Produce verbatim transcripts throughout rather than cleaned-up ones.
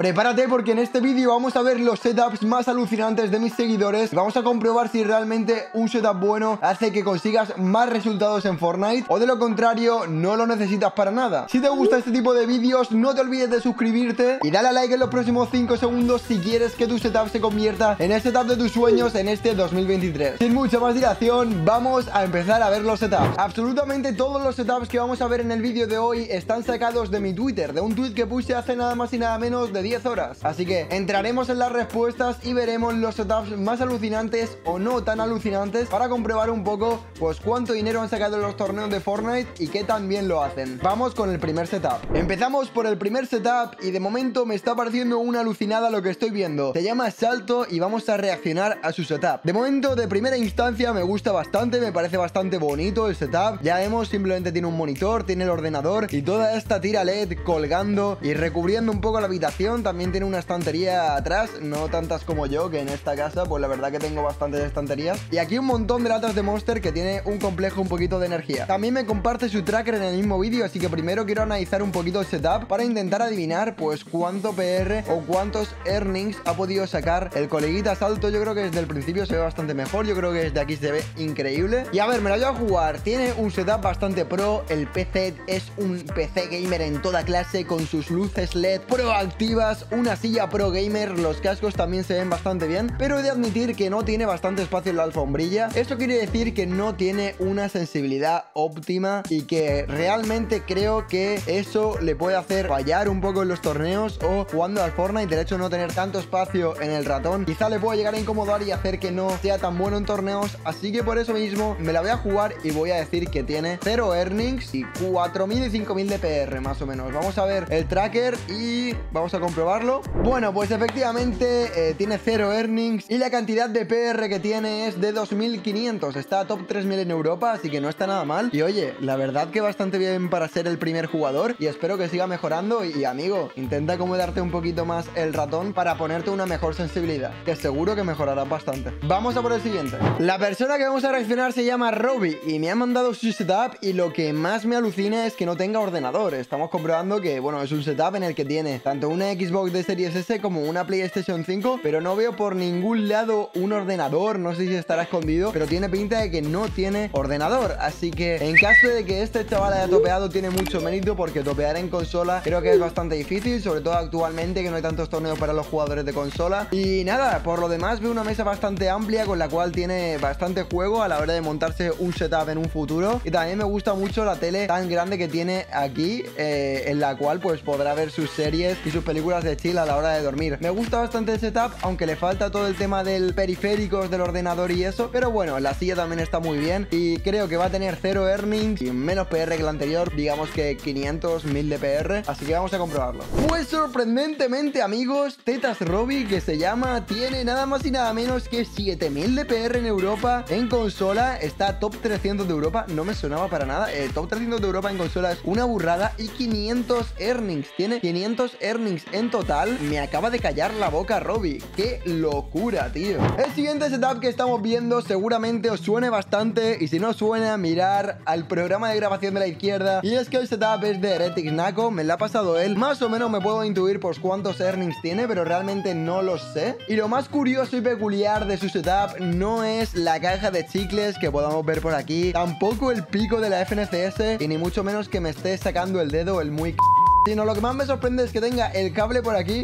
Prepárate porque en este vídeo vamos a ver los setups más alucinantes de mis seguidores. Vamos a comprobar si realmente un setup bueno hace que consigas más resultados en Fortnite o de lo contrario no lo necesitas para nada. Si te gusta este tipo de vídeos no te olvides de suscribirte y dale a like en los próximos cinco segundos si quieres que tu setup se convierta en el setup de tus sueños en este dos mil veintitrés. Sin mucha más dilación, vamos a empezar a ver los setups. Absolutamente todos los setups que vamos a ver en el vídeo de hoy están sacados de mi Twitter, de un tweet que puse hace nada más y nada menos de diez horas. Así que entraremos en las respuestas y veremos los setups más alucinantes o no tan alucinantes para comprobar un poco pues cuánto dinero han sacado en los torneos de Fortnite y qué tan bien lo hacen. Vamos con el primer setup. Empezamos por el primer setup y de momento me está pareciendo una alucinada lo que estoy viendo. Se llama Salto y vamos a reaccionar a su setup. De momento, de primera instancia, me gusta bastante, me parece bastante bonito el setup. Ya vemos, simplemente tiene un monitor, tiene el ordenador y toda esta tira L E D colgando y recubriendo un poco la habitación. También tiene una estantería atrás, no tantas como yo, que en esta casa pues la verdad que tengo bastantes estanterías. Y aquí un montón de latas de Monster que tiene un complejo un poquito de energía. También me comparte su tracker en el mismo vídeo, así que primero quiero analizar un poquito el setup para intentar adivinar pues cuánto P R o cuántos earnings ha podido sacar el coleguita Salto. Yo creo que desde el principio se ve bastante mejor, yo creo que desde aquí se ve increíble. Y a ver, me la voy a jugar. Tiene un setup bastante pro, el P C es un P C gamer en toda clase con sus luces L E D proactivas, una silla pro gamer, los cascos también se ven bastante bien, pero he de admitir que no tiene bastante espacio en la alfombrilla. Esto quiere decir que no tiene una sensibilidad óptima y que realmente creo que eso le puede hacer fallar un poco en los torneos o jugando al Fortnite. De hecho, no tener tanto espacio en el ratón quizá le pueda llegar a incomodar y hacer que no sea tan bueno en torneos, así que por eso mismo me la voy a jugar y voy a decir que tiene cero earnings y cuatro mil y cinco mil de P R más o menos. Vamos a ver el tracker y vamos a comprobarlo. Bueno, pues efectivamente eh, tiene cero earnings y la cantidad de P R que tiene es de dos mil quinientos. Está a top tres mil en Europa, así que no está nada mal. Y oye, la verdad que bastante bien para ser el primer jugador y espero que siga mejorando. Y amigo, intenta acomodarte un poquito más el ratón para ponerte una mejor sensibilidad, que seguro que mejorará bastante. Vamos a por el siguiente. La persona que vamos a reaccionar se llama Robbie y me ha mandado su setup y lo que más me alucina es que no tenga ordenador. Estamos comprobando que, bueno, es un setup en el que tiene tanto una Xbox de Series S como una PlayStation cinco, pero no veo por ningún lado un ordenador. No sé si estará escondido, pero tiene pinta de que no tiene ordenador. Así que en caso de que este chaval haya topeado, tiene mucho mérito, porque topear en consola creo que es bastante difícil, sobre todo actualmente que no hay tantos torneos para los jugadores de consola. Y nada, por lo demás veo una mesa bastante amplia con la cual tiene bastante juego a la hora de montarse un setup en un futuro. Y también me gusta mucho la tele tan grande que tiene aquí, eh, en la cual pues podrá ver sus series y sus películas de chill a la hora de dormir. Me gusta bastante el setup, aunque le falta todo el tema del periféricos, del ordenador y eso, pero bueno, la silla también está muy bien y creo que va a tener cero earnings y menos P R que el anterior, digamos que quinientos mil de P R, así que vamos a comprobarlo. Pues sorprendentemente, amigos, Tetas Robbie, que se llama, tiene nada más y nada menos que siete mil de P R en Europa en consola, está top trescientos de Europa, no me sonaba para nada. El top trescientos de Europa en consola es una burrada y quinientos earnings, tiene quinientos earnings en total. Me acaba de callar la boca Robbie, qué locura, tío. El siguiente setup que estamos viendo seguramente os suene bastante y si no suena, mirar al programa de grabación de la izquierda, y es que el setup es de Heretics Naco, me lo ha pasado él. Más o menos me puedo intuir pues cuántos earnings tiene, pero realmente no lo sé. Y lo más curioso y peculiar de su setup no es la caja de chicles que podamos ver por aquí, tampoco el pico de la F N C S y ni mucho menos que me esté sacando el dedo el muy c... sino lo que más me sorprende es que tenga el cable por aquí.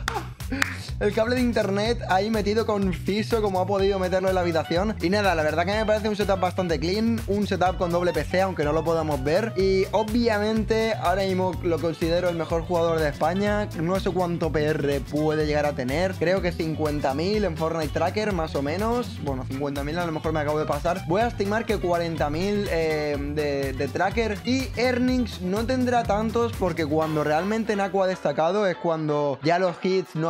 El cable de internet ahí metido conciso como ha podido meterlo en la habitación. Y nada, la verdad que me parece un setup bastante clean, un setup con doble P C, aunque no lo podamos ver. Y obviamente ahora mismo lo considero el mejor jugador de España. No sé cuánto P R puede llegar a tener, creo que cincuenta mil en Fortnite Tracker más o menos. Bueno, cincuenta mil a lo mejor me acabo de pasar. Voy a estimar que cuarenta mil eh, de, de Tracker. Y earnings no tendrá tantos, porque cuando realmente Naco ha destacado es cuando ya los hits no han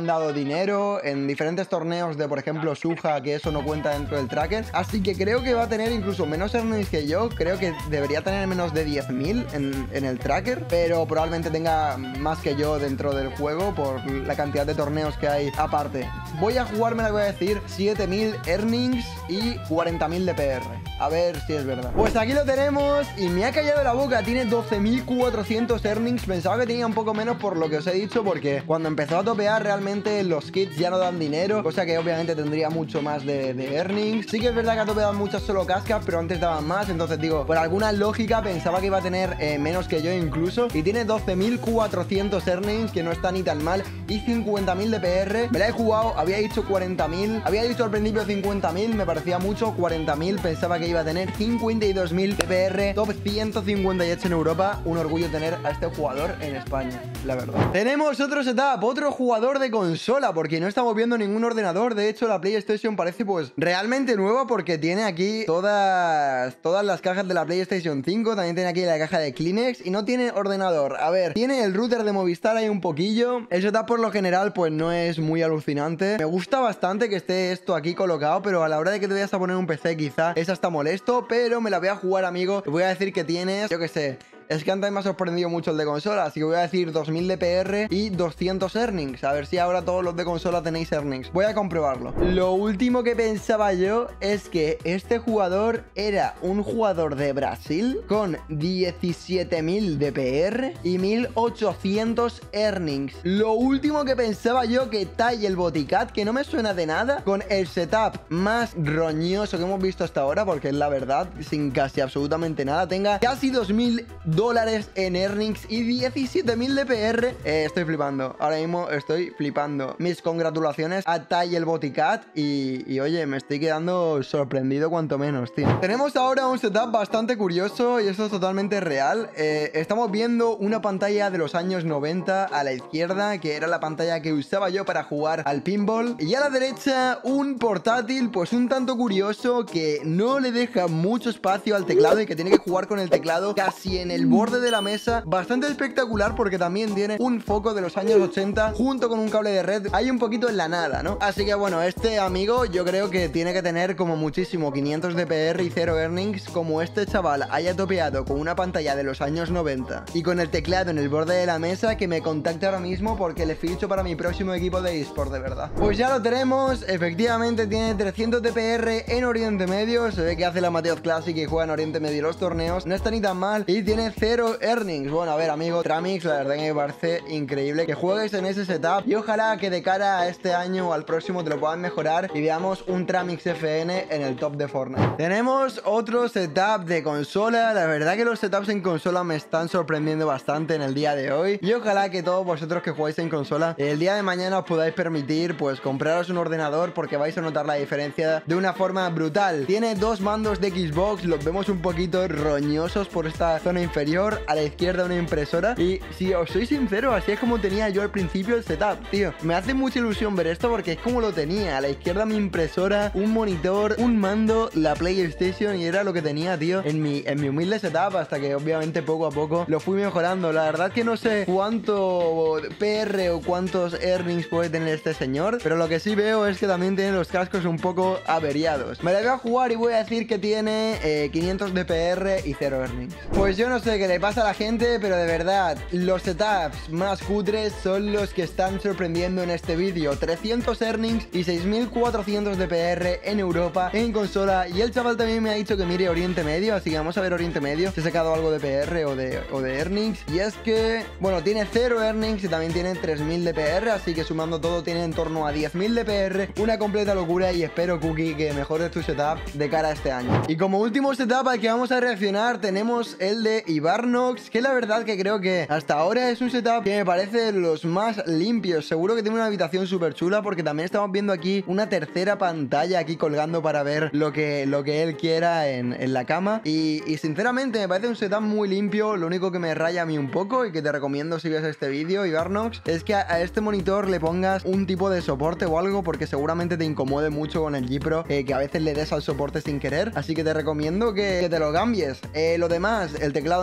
han dado dinero en diferentes torneos de, por ejemplo, Suja, que eso no cuenta dentro del tracker. Así que creo que va a tener incluso menos earnings que yo. Creo que debería tener menos de diez mil en, en el tracker, pero probablemente tenga más que yo dentro del juego por la cantidad de torneos que hay aparte. Voy a jugarme, la voy a decir, siete mil earnings y cuarenta mil de P R. A ver si es verdad. Pues aquí lo tenemos y me ha callado la boca. Tiene doce mil cuatrocientos earnings. Pensaba que tenía un poco menos por lo que os he dicho, porque cuando empezó a topear realmente los kits ya no dan dinero, cosa que obviamente tendría mucho más de, de earnings. Sí que es verdad que ha topeado muchas solo cascas, pero antes daban más. Entonces digo, por alguna lógica pensaba que iba a tener eh, menos que yo incluso. Y tiene doce mil cuatrocientos earnings, que no está ni tan mal. Y cincuenta mil de P R. Me la he jugado, había dicho cuarenta mil. Había dicho al principio cincuenta mil, me parecía mucho. cuarenta mil, pensaba que iba a tener cincuenta y dos mil de P R. Top ciento cincuenta y ocho en Europa. Un orgullo tener a este jugador en España, la verdad. Tenemos otro setup, otro jugador de consola, porque no estamos viendo ningún ordenador. De hecho, la PlayStation parece pues realmente nueva, porque tiene aquí todas, todas las cajas de la PlayStation cinco. También tiene aquí la caja de Kleenex y no tiene ordenador. A ver, tiene el router de Movistar ahí un poquillo. El setup por lo general pues no es muy alucinante. Me gusta bastante que esté esto aquí colocado, pero a la hora de que te vayas a poner un P C quizá es hasta molesto, pero me la voy a jugar, amigo. Te voy a decir que tienes, yo que sé, es que antes me ha sorprendido mucho el de consola, así que voy a decir dos mil de P R y doscientos earnings. A ver si ahora todos los de consola tenéis earnings. Voy a comprobarlo. Lo último que pensaba yo es que este jugador era un jugador de Brasil con diecisiete mil de P R y mil ochocientos earnings. Lo último que pensaba yo que Tai el Boticat, que no me suena de nada, con el setup más roñoso que hemos visto hasta ahora, porque es la verdad, sin casi absolutamente nada, tenga casi dos mil dólares en earnings y diecisiete mil de P R. Eh, estoy flipando. Ahora mismo estoy flipando. Mis congratulaciones a Tai el Boticat. Y, y oye, me estoy quedando sorprendido cuanto menos, tío. Tenemos ahora un setup bastante curioso y esto es totalmente real. Eh, estamos viendo una pantalla de los años noventa a la izquierda, que era la pantalla que usaba yo para jugar al pinball. Y a la derecha un portátil pues un tanto curioso, que no le deja mucho espacio al teclado y que tiene que jugar con el teclado casi en el borde de la mesa. Bastante espectacular, porque también tiene un foco de los años ochenta junto con un cable de red. Hay un poquito en la nada, ¿no? Así que bueno, este amigo yo creo que tiene que tener como muchísimo quinientos de P R y cero earnings. Como este chaval haya topeado con una pantalla de los años noventa y con el teclado en el borde de la mesa, que me contacte ahora mismo, porque le ficho para mi próximo equipo de eSport, de verdad. Pues ya lo tenemos. Efectivamente tiene trescientos de P R en Oriente Medio. Se ve que hace la Mateos Classic y juega en Oriente Medio los torneos. No está ni tan mal. Y tiene cero earnings. Bueno, a ver, amigo, Tramix, la verdad que me parece increíble que juegues en ese setup, y ojalá que de cara a este año o al próximo te lo puedan mejorar y veamos un Tramix F N en el top de Fortnite. Tenemos otro setup de consola. La verdad que los setups en consola me están sorprendiendo bastante en el día de hoy, y ojalá que todos vosotros que jugáis en consola el día de mañana os podáis permitir pues compraros un ordenador, porque vais a notar la diferencia de una forma brutal. Tiene dos mandos de Xbox, los vemos un poquito roñosos por esta zona inferior. A la izquierda una impresora, y si os soy sincero, así es como tenía yo al principio el setup, tío. Me hace mucha ilusión ver esto, porque es como lo tenía. A la izquierda mi impresora, un monitor, un mando, la PlayStation, y era lo que tenía, tío, en mi, en mi humilde setup, hasta que obviamente poco a poco lo fui mejorando. La verdad que no sé cuánto P R o cuántos earnings puede tener este señor, pero lo que sí veo es que también tiene los cascos un poco averiados. Me la voy a jugar y voy a decir que tiene eh, quinientos de P R y cero earnings. Pues yo no sé qué le pasa a la gente, pero de verdad, los setups más cutres son los que están sorprendiendo en este vídeo. Trescientos earnings y seis mil cuatrocientos de P R en Europa, en consola. Y el chaval también me ha dicho que mire Oriente Medio, así que vamos a ver Oriente Medio si he sacado algo de P R o de, o de earnings. Y es que, bueno, tiene cero earnings y también tiene tres mil de P R, así que sumando todo tiene en torno a diez mil de P R. Una completa locura, y espero, Cookie, que mejores tu setup de cara a este año. Y como último setup al que vamos a reaccionar tenemos el de Ibarnox, que la verdad que creo que hasta ahora es un setup que me parece los más limpios. Seguro que tiene una habitación súper chula, porque también estamos viendo aquí una tercera pantalla aquí colgando para ver lo que, lo que él quiera en, en la cama. Y, y sinceramente me parece un setup muy limpio. Lo único que me raya a mí un poco, y que te recomiendo si ves este vídeo, Ibarnox, es que a, a este monitor le pongas un tipo de soporte o algo, porque seguramente te incomode mucho con el G Pro, eh, que a veces le des al soporte sin querer. Así que te recomiendo que, que te lo cambies. Eh, lo demás, el teclado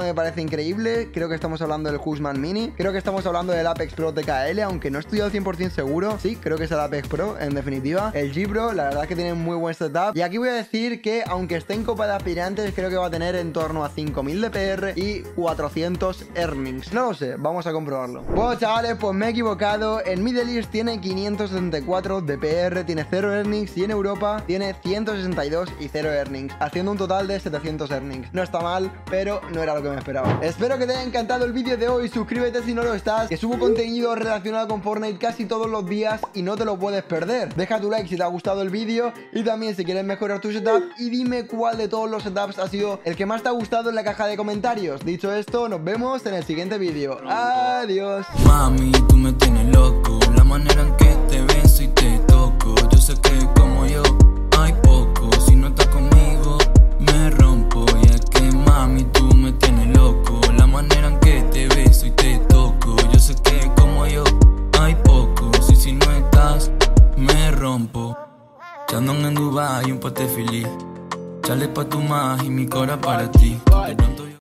me parece increíble. Creo que estamos hablando del Husman Mini. Creo que estamos hablando del Apex Pro T K L, aunque no estoy al cien por cien seguro. Sí, creo que es el Apex Pro, en definitiva. El G Pro, la verdad es que tiene muy buen setup. Y aquí voy a decir que, aunque esté en Copa de Aspirantes, creo que va a tener en torno a cinco mil de P R y cuatrocientos earnings. No lo sé, vamos a comprobarlo. Bueno, chavales, pues me he equivocado. En Middle East tiene quinientos setenta y cuatro de P R, tiene cero earnings, y en Europa tiene ciento sesenta y dos y cero earnings, haciendo un total de setecientos earnings. No está mal, pero no era lo que me esperaba. Espero que te haya encantado el vídeo de hoy. Suscríbete si no lo estás, que subo contenido relacionado con Fortnite casi todos los días y no te lo puedes perder. Deja tu like si te ha gustado el vídeo y también si quieres mejorar tu setup, y dime cuál de todos los setups ha sido el que más te ha gustado en la caja de comentarios. Dicho esto, nos vemos en el siguiente vídeo. Adiós. Mami, tú me tienes loco, la manera en que te beso y te toco. Yo sé que como yo hay poco, si no estás conmigo me rompo. Y es que mami, tú me tienes loco, la manera en que te beso y te toco. Yo sé que como yo hay poco, si si no estás me rompo. Chandon en Dubai, un pote feliz, chale pa' tu más y mi cora para ti.